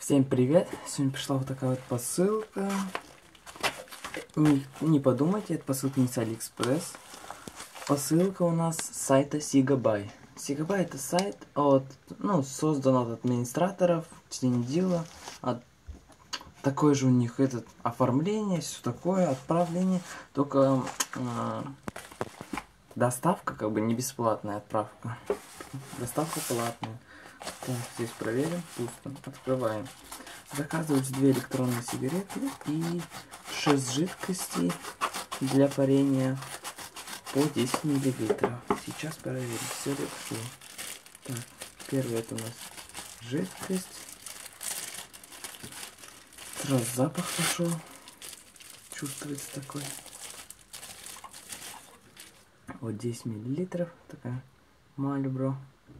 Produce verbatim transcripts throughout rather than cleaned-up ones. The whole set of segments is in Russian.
Всем привет! Сегодня пришла вот такая вот посылка. Не, не подумайте, это посылка не с Алиэкспресс. Посылка у нас с сайта Сигабай. Сигабай это сайт от, ну, создан от администраторов Чиндила. От, такое же у них этот оформление, все такое, отправление. Только э, доставка как бы не бесплатная отправка. Доставка платная. Так, здесь проверим, пусто. Открываем. Заказываются две электронные сигареты и шесть жидкостей для парения по десять миллилитров. Сейчас проверим, все ли все. Так, первое это у нас жидкость. Сразу запах пошел. Чувствуется такой. Вот десять миллилитров. Такая Мальбро.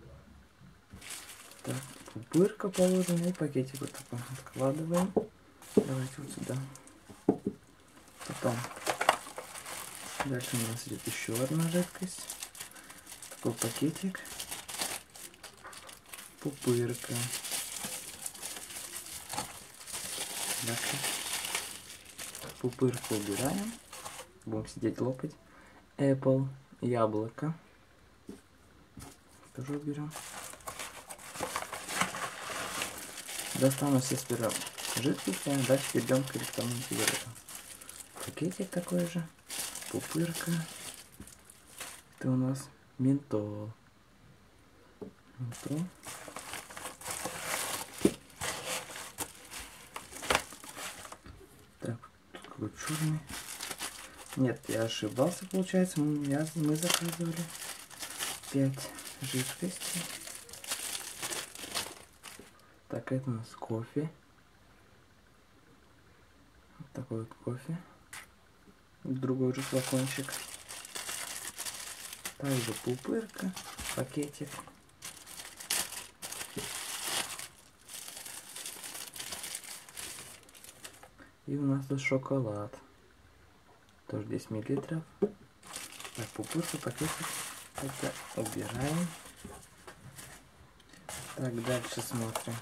Так, пупырка положена и пакетик вот такой откладываем. Давайте вот сюда. Потом дальше у нас идет еще одна жидкость. Такой пакетик. Пупырка. Дальше пупырку убираем. Будем сидеть лопать. Apple, яблоко. Тоже уберем. Достану все сперва жидкости, а дальше перейдем к электронным сигаретам. Пакетик такой же, пупырка. Это у нас ментол. Ментол. Так, тут какой черный. Нет, я ошибался, получается. Мы, я, мы заказывали пять жидкостей. Так, это у нас кофе. Вот такой вот кофе. Другой же флакончик. Также пупырка, пакетик. И у нас тут шоколад. Тоже десять миллилитров. Так, пупырка, пакетик. Это убираем. Так, дальше смотрим.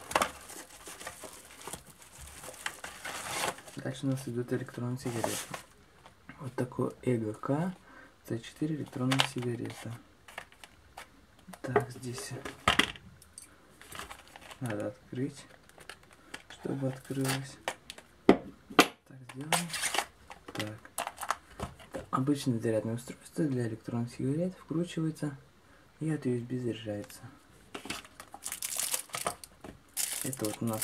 Дальше у нас идут электронные сигареты. Вот такой ЭГК С четыре электронная сигарета. Так, здесь надо открыть, чтобы открылось. Так, сделаем. Так. Обычное зарядное устройство для электронных сигарет вкручивается и от ю эс би заряжается. Это вот у нас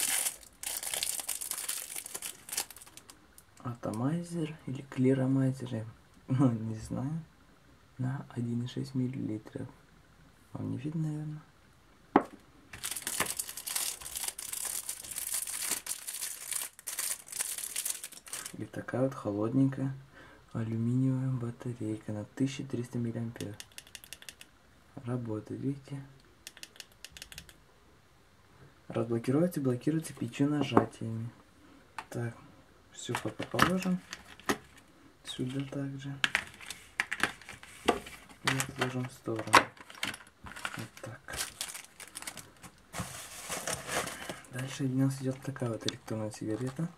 атомайзер или клиромайзер, ну не знаю, на один и шесть миллилитров. Вам не видно, наверное. И такая вот холодненькая алюминиевая батарейка на тысяча триста миллиампер. Работает, видите? Разблокируется и блокируется пятью нажатиями. Так, все пока положим. Сюда также. И отложим в сторону. Вот так. Дальше у нас идет такая вот электронная сигарета.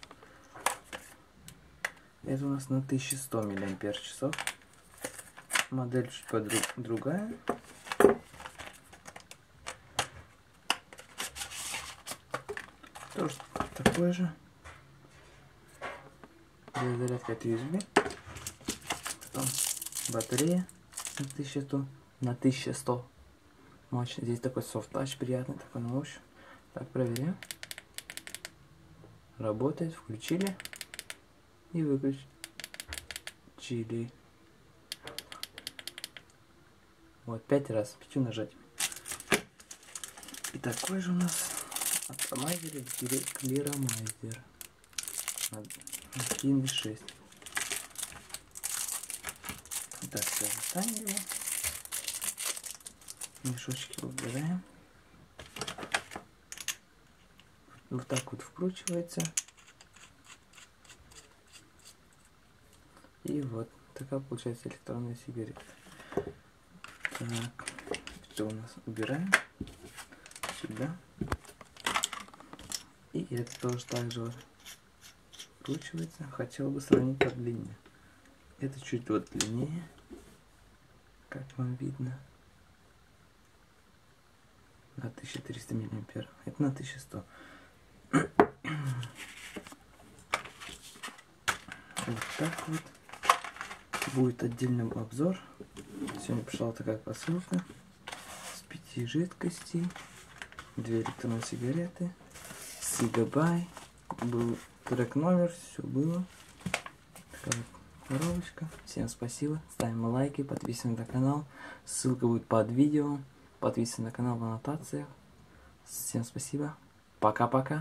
Это у нас на тысяча сто миллиампер часов. Модель чуть подруг другая. Тоже такой же. Для зарядки от ю эс би. Потом батарея на тысяча сто. На тысяча сто. Мощно. Здесь такой софт-тач приятный, такой на ощупь. Так, проверяем. Работает. Включили. И выключили. Вот, пять раз. Пятью нажатиями. И такой же у нас атомайзер или клиромайзер. один и шесть. Так, все, достанем его. Мешочки убираем. Вот так вот вкручивается. И вот такая получается электронная сигарета. Так, все у нас убираем сюда. И это тоже так же вот вкручивается. Хотел бы сравнить по длине. Это чуть вот длиннее, как вам видно, на тысяча триста миллиампер. Это на тысяча сто. Вот так вот. Будет отдельный обзор. Сегодня пришла вот такая посылка с пяти жидкостей, две электронные сигареты, Сигабай, был трек номер, все было. Такая вот коробочка. Всем спасибо, ставим лайки, подписываемся на канал, ссылка будет под видео, подписываемся на канал в аннотациях. Всем спасибо, пока-пока.